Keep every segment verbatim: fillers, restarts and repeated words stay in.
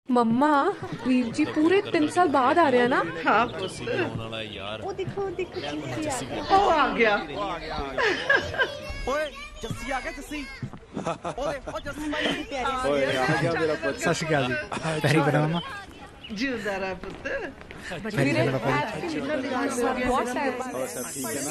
मम्मा वीर जी पूरे तीन साल बाद आ रहे हैं ना। हाँ पुत्र वो देखो देखो ओ आ गया ओए जस्सी आ गया जस्सी ओए ओ जस्सी भाई ओए आ गया मेरा पुत्र। सत श्री अकाल जी। पैरी बड़ा मामा जिंदा रहा पुत्र। पैरी बड़ा पापा बहुत टाइम और सब ठीक है ना?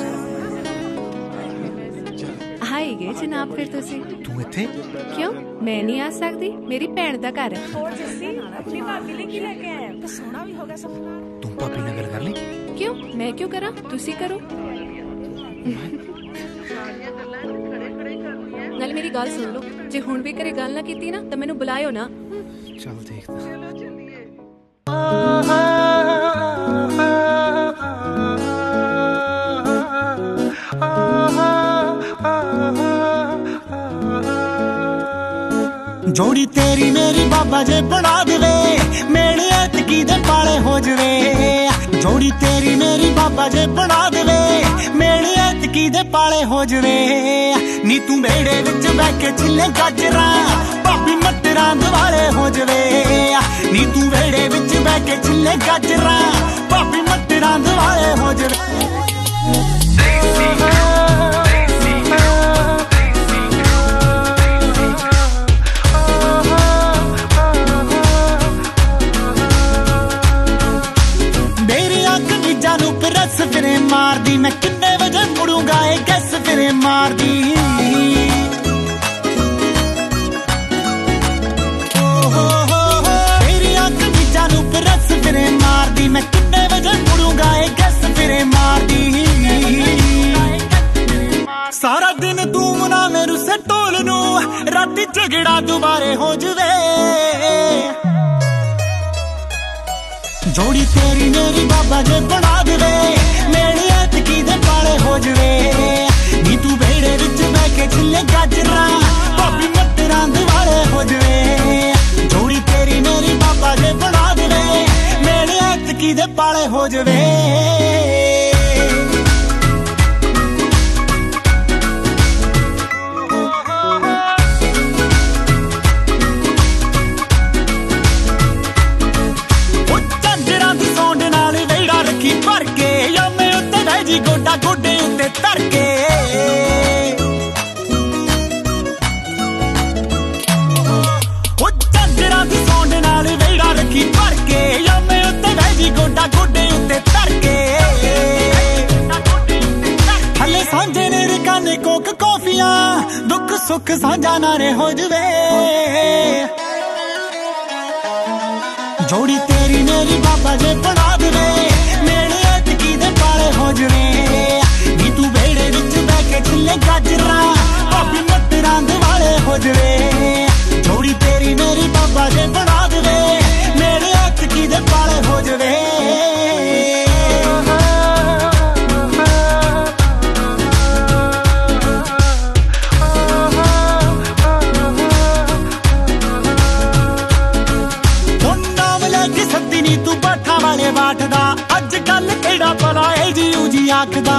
हाई गए जनाब फिर तुसी तू इत्थे क्यों मैं नहीं आ सकती मेरी भैन दा घर है और जस्सी अपनी भाभी ने की लेके आया तो सोना भी होगा सब। तू भाभी नाल गल कर ली क्यों मैं क्यों करा तुसी करो नाले मेरी गल सुन लो जे हुण भी करे गल ना कीती ना तो मैनू बुलायो ना। चल देखदा जोड़ी तेरी मेरी बाबा जे बना देवे मेरे ऐतकी दे पाले हो जवे। जोड़ी तेरी मेरी बाबा जे बना देवे मेरे ऐतकी दे पाले हो जवे। नी तू मेड़े विच बैठ के छिले गाजरा भाभी मटरा दुआले हो जवे। नी तू मेड़े विच बैठ के छिले गाजरा भाभी मटरा दुआले हो जवे। रस फिरे मार दी मैं किन्ने बजे मुड़ूंगा ये गैस फिरे मार दी। ओ हो हो हो मेरी आंख की जानू पे रस फिरे मार दी मैं किन्ने बजे मुड़ूंगा ये गैस फिरे मार दी। सारा दिन तू मना मेरू से टोल नू राती झगड़ा दोबारे हो जवे। जोड़ी तेरी मेरी बाबा जे बना देवे मेरी ऐतकी दे पाले हो जवे। नी तू बेड़े विच बैठ के छिले गाजरा भाभी मटरा दुआले हो जवे। जोड़ी तेरी मेरी बाबा जे बना देवे मेरी ऐतकी दे पाले हो जवे। गोडा गोडे उत्ते धरके झांजरा दी सौंड नाल वेड़ा रखी भर के या मैं उत्ते बह जी गोडा गोडे उत्ते धरके। हले सांझे ने रकाने कोक कॉफियां दुख सुख साझा नारे हो जवे। जोड़ी तेरी मेरी बाबा जे बना देवे मेरे ऐतकी दे पाले हो जवे। नी तू बेड़े विच बैठ के छिले गाजरा भाभी मटरा दुआले हो जवे। जोड़ी तेरी मेरी बाबा जे बना देवे मेरे ऐतकी दे पाले हो जवे। तू बाठा वाले बाठदा अज कल केड़ा भला ए जी उजी आखदा।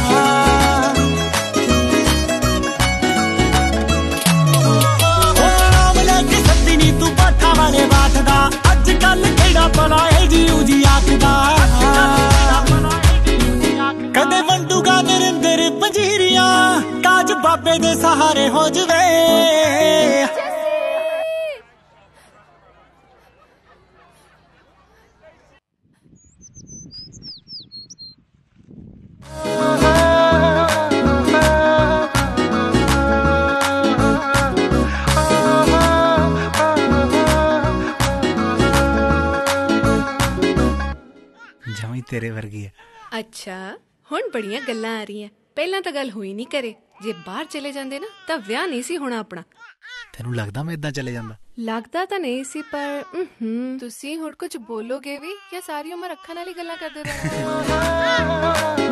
नाम लेके सद्दी नी तू बाठा वाले बाठदा अज कल केड़ा भला ए जी उजी आखदा। कदे वंडूगा नरिंदर पंजीरियां काज बाबे दे सहारे हो जवे। जमी तेरे वर्गी है। अच्छा हुण बड़ियां गल्लां आ रही हैं पहला तो गल हुई नहीं करे जे बाहर चले जांदे ना तां विआह नहीं सी होना अपना। तेनू लगदा मैं इदां चले जांदा? लगदा तां नहीं सी पर तुसी हुण कुछ बोलोगे भी या सारी उम्र अखां नाल ही गल्लां करदे रहोगे?